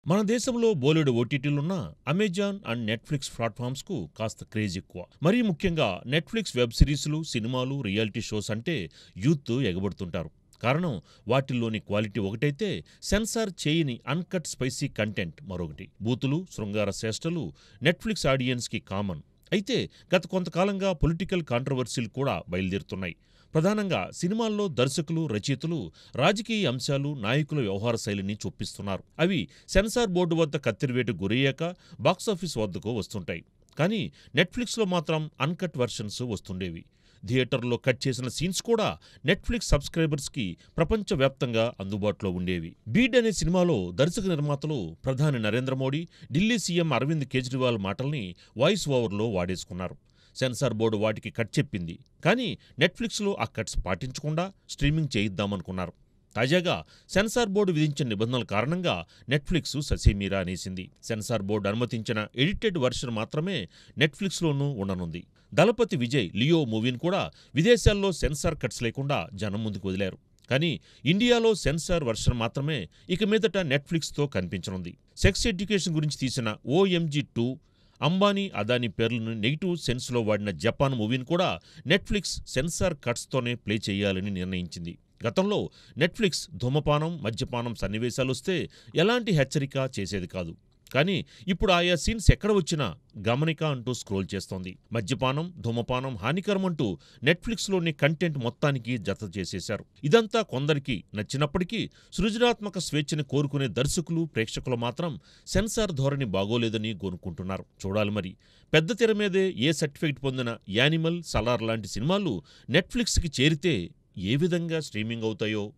మన దేశంలో బోలెడు ఓటీటీలున్న అమెజాన్ అండ్ నెట్ఫ్లిక్స్ ప్లాట్ఫామ్స్కు కాస్త క్రేజ్ ఎక్కువ. మరీ ముఖ్యంగా నెట్ఫ్లిక్స్ వెబ్ సిరీస్లు, సినిమాలు, రియాలిటీ షోస్ అంటే యూత్ ఎగబడుతుంటారు. కారణం వాటిల్లోని క్వాలిటీ ఒకటైతే సెన్సార్ చేయని అన్కట్ స్పైసీ కంటెంట్ మరొకటి. బూతులు, శృంగార చేష్టలు నెట్ఫ్లిక్స్ ఆడియన్స్కి కామన్. అయితే గత కొంతకాలంగా పొలిటికల్ కాంట్రవర్సీలు కూడా బయలుదేరుతున్నాయి. ప్రధానంగా సినిమాల్లో దర్శకులు, రచయితలు రాజకీయ అంశాలు, నాయకుల వ్యవహార శైలిని చొప్పిస్తున్నారు. అవి సెన్సార్ బోర్డు వద్ద కత్తిరివేటు గురయ్యాక బాక్సాఫీస్ వద్దకు వస్తుంటాయి. కానీ నెట్ఫ్లిక్స్లో మాత్రం అన్కట్ వెర్షన్స్ వస్తుండేవి. థియేటర్లో కట్ చేసిన సీన్స్ కూడా నెట్ఫ్లిక్స్ సబ్స్క్రైబర్స్కి ప్రపంచవ్యాప్తంగా అందుబాటులో ఉండేవి. బీడ్ అనే సినిమాలో దర్శక నిర్మాతలు ప్రధాని నరేంద్ర మోడీ, ఢిల్లీ సీఎం అరవింద్ కేజ్రీవాల్ మాటల్ని వాయిస్ ఓవర్లో వాడేసుకున్నారు. సెన్సార్ బోర్డు వాటికి కట్ చెప్పింది. కానీ నెట్ఫ్లిక్స్లో ఆ కట్స్ పాటించకుండా స్ట్రీమింగ్ చేయిద్దామనుకున్నారు. తాజాగా సెన్సార్ బోర్డు విధించిన నిబంధనల కారణంగా నెట్ఫ్లిక్స్ ససేమీరా అనేసింది. సెన్సార్ బోర్డు అనుమతించిన ఎడిటెడ్ వర్షన్ మాత్రమే నెట్ఫ్లిక్స్లోనూ ఉండనుంది. దళపతి విజయ్ లియో మూవీని కూడా విదేశాల్లో సెన్సార్ కట్స్ లేకుండా జనం ముందుకు వదిలారు. కానీ ఇండియాలో సెన్సార్ వర్షన్ మాత్రమే ఇక మీదట నెట్ఫ్లిక్స్తో కనిపించనుంది. సెక్స్ ఎడ్యుకేషన్ గురించి తీసిన OMG2, అంబానీ, అదానీ పేర్లను నెగిటివ్ సెన్స్లో వాడిన జపాన్ మూవీని కూడా నెట్ఫ్లిక్స్ సెన్సార్ కట్స్తోనే ప్లే చేయాలని నిర్ణయించింది. గతంలో నెట్ఫ్లిక్స్ ధూమపానం, మద్యపానం సన్నివేశాలొస్తే ఎలాంటి హెచ్చరిక చేసేది కాదు. కానీ ఇప్పుడు ఆయా సీన్స్ ఎక్కడ వచ్చినా గమనిక అంటూ స్క్రోల్ చేస్తోంది. మద్యపానం, ధూమపానం హానికరమంటూ నెట్ఫ్లిక్స్లోని కంటెంట్ మొత్తానికి జత చేసేశారు. ఇదంతా కొందరికి నచ్చినప్పటికీ సృజనాత్మక స్వేచ్ఛని కోరుకునే దర్శకులు, ప్రేక్షకులు మాత్రం సెన్సార్ ధోరణి బాగోలేదని గోనుకుంటున్నారు. చూడాలి మరి. పెద్ద తెర మీదే ఏ సర్టిఫికెట్ పొందిన యానిమల్, సలార్ లాంటి సినిమాలు నెట్ఫ్లిక్స్కి చేరితే ఏ విధంగా స్ట్రీమింగ్ అవుతాయో.